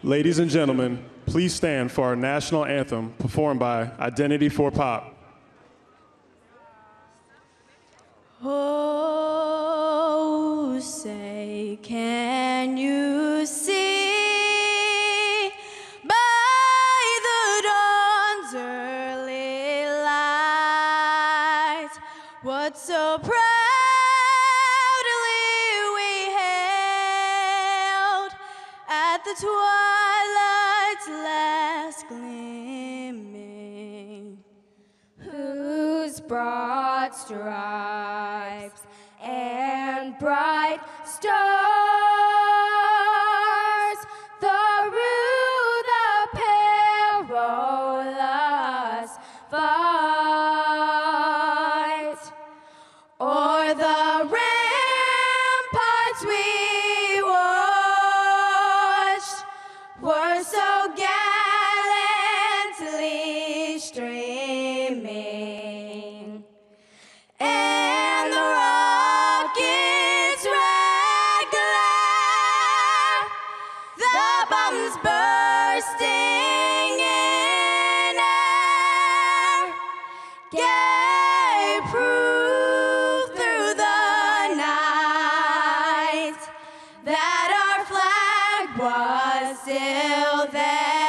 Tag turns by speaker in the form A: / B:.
A: Ladies and gentlemen, please stand for our national anthem performed by Identity for Pop.
B: Oh, say, can you see by the dawn's early light what so proudly we hailed at the twilight's last gleaming?
C: Whose broad stripes and bright stars through the perilous fight, o'er the ramparts we watched were so gallantly streaming, and the rockets' red glare, the bombs bursting in air, gave proof through the night that our flag was still there.